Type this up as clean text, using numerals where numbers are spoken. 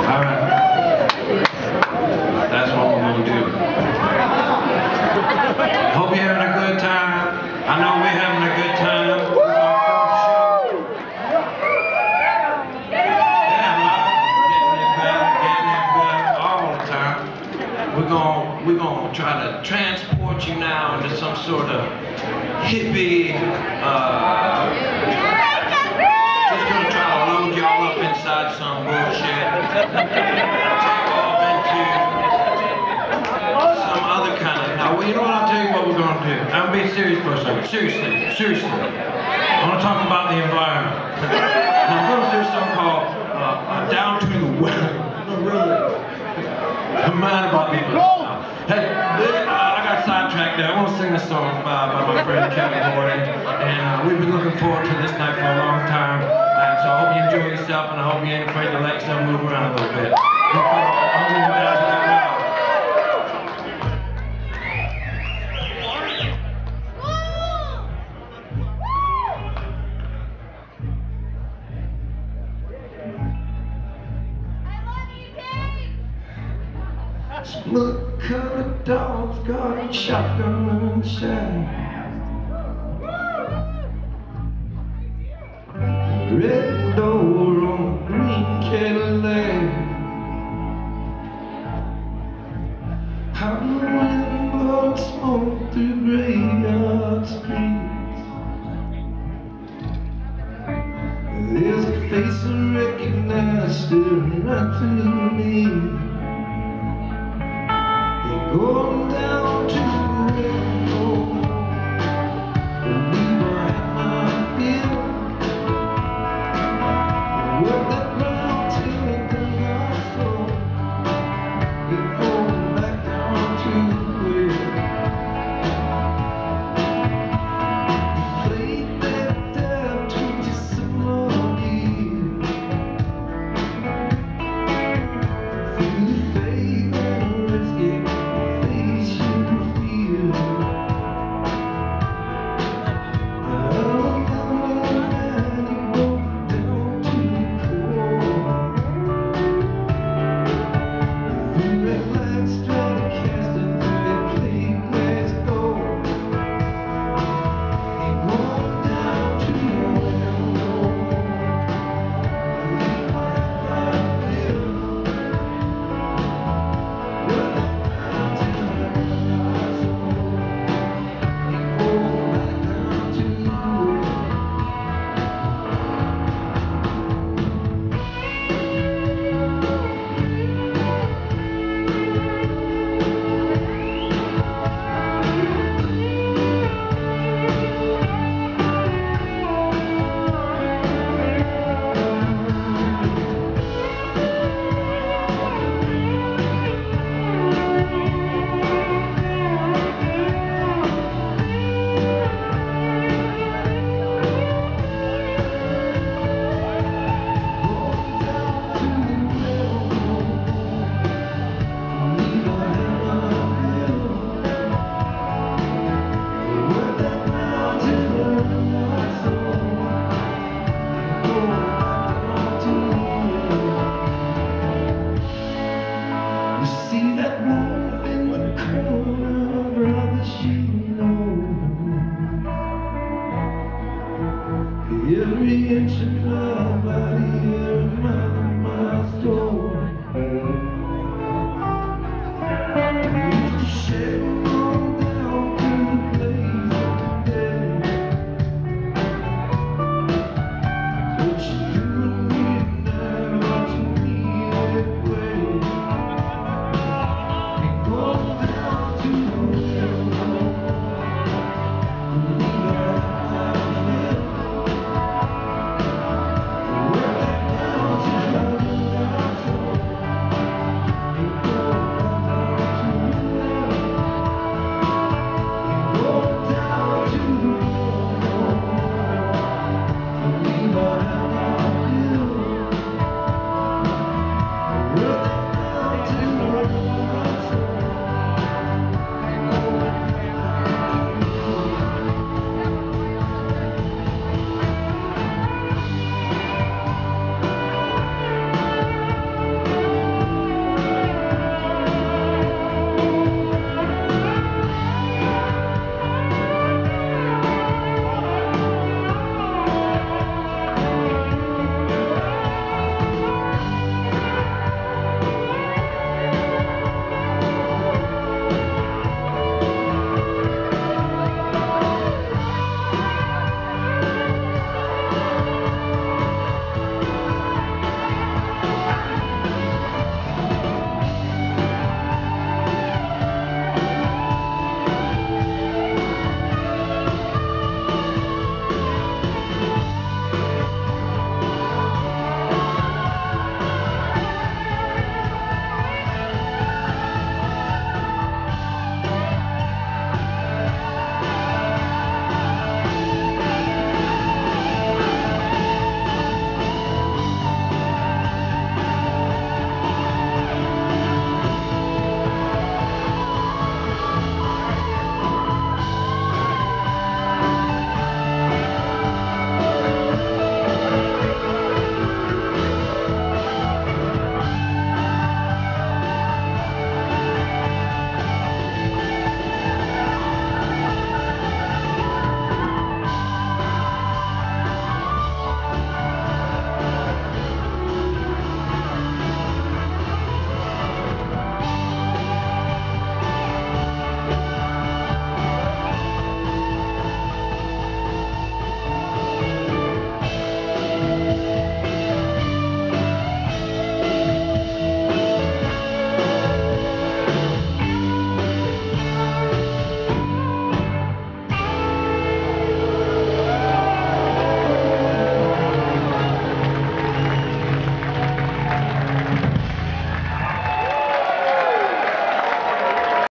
All right. That's what we're going to do. Hope you're having a good time. I know we're having a good time. It's our first show. Yeah, getting it back all the time. We're gonna try to transport you now into some sort of hippie, just gonna try to load y'all up inside some bullshit. Take off into some other kind of, now, you know what, I'll tell you what we're gonna do. I'm gonna be serious for a second. Seriously. I wanna talk about the environment. I'm gonna do something called down to the well. I'm mad about people. Hey, I got sidetracked there. I want to sing this song by my friend Kevin Gordon, and we've been looking forward to this night for a long time. So I hope you enjoy yourself, and I hope you ain't afraid to let yourself move around a little bit. I'm moving down to that well. Smoke-colored dogs got shotgun and shine. Red door on green Cadillac. How the wind blows smoke through graveyard streets. There's a face I recognize staring right through me. Going down to the railroad, we were at my feet. Work that ground till it done our soul. We're going back down to the well. We played that down 20-some odd years. Through the faith and risky. See